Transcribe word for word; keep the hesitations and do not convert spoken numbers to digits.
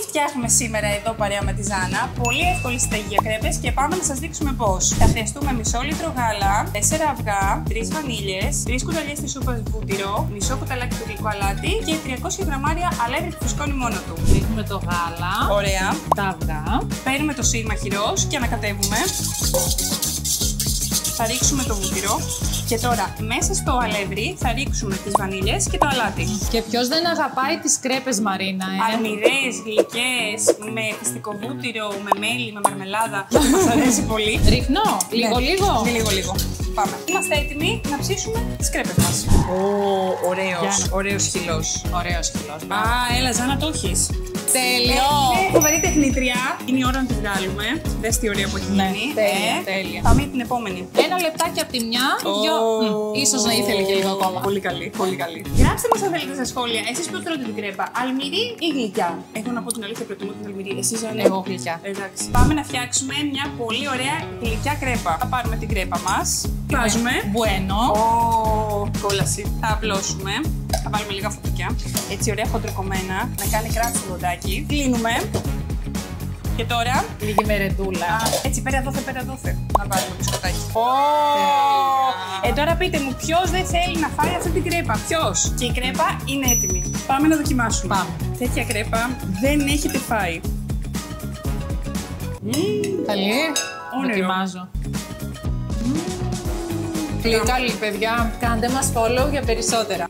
φτιάχνουμε σήμερα εδώ παρέα με τη Ζάνα. Πολύ εύκολη συνταγή για κρέπες και πάμε να σας δείξουμε πώς. Θα χρειαστούμε μισό λίτρο γάλα, τέσσερα αυγά, τρεις βανίλιες, τρεις κουταλιές της σούπας βούτυρο, μισό κουταλάκι του γλυκού αλάτι και τριακόσια γραμμάρια αλεύρι που φουσκώνει μόνο του. Ρίχνουμε το γάλα. Ωραία. Τα αυγά. Παίρνουμε το σύρμα χυρός και ανακατεύουμε. Θα ρίξουμε το βούτυρο. Και τώρα μέσα στο αλεύρι θα ρίξουμε τις βανίλιες και το αλάτι. Και ποιος δεν αγαπάει τις κρέπες, Μαρίνα, ε? Αλμυρές, γλυκές, με φιστικό βούτυρο, με μέλι, με μαρμελάδα. Μας αρέσει πολύ. Ρίχνω, λίγο Ναι. λίγο. Λίγο λίγο. Πάμε. Είμαστε έτοιμοι να ψήσουμε τις κρέπες μας. Ω, ωραίος, ωραίος χυλός. Ωραίος χυλός. Α, έλα Ζάνα, το έχεις. Τέλειο. Είναι φοβερή τεχνήτρια. Είναι η ώρα να τη βγάλουμε. Δες τι ωραία που έχει Ναι, γίνει. τέλεια, Ε, τέλεια. Πάμε την επόμενη. Ένα λεπτάκι από τη μια, δυο. Ω, Μμ, ίσως να ήθελε και λίγο ακόμα. Πολύ καλή, πολύ καλή. Γράψτε μας αν θέλετε στα σχόλια, εσείς πώς τρώτε την κρέπα, αλμυρή ή γλυκιά. Εγώ να πω την αλήθεια, προτιμώ την αλμυρή. Εσείς Ζάνα? Εγώ γλυκιά. Εντάξει. Πάμε να φτιάξουμε μια πολύ ωραία γλυκιά κρέπα. Θα πάρουμε την κρέπα μας, βάζουμε. Bueno. Ω, κόλαση. Θα απλώσουμε. Θα βάλουμε λίγα φωτοκιά. Έτσι ωραία χοντροκομμένα. Να κάνει κράτηση το δοντάκι. Κλείνουμε. Και τώρα. Λίγη μερεντούλα. Α, έτσι πέρα δόθε, πέρα δόθε. Να βάλουμε μπισκοτάκι. Ω! Ε, τώρα πείτε μου, ποιος δεν θέλει να φάει αυτή την κρέπα. Ποιος? Και η κρέπα είναι έτοιμη. Πάμε να δοκιμάσουμε. Πάμε. Τέτοια κρέπα δεν έχετε φάει. Καλή. Όνειρο. Δοκιμάζω. Πολύ καλή, παιδιά. Κάντε μας follow για περισσότερα.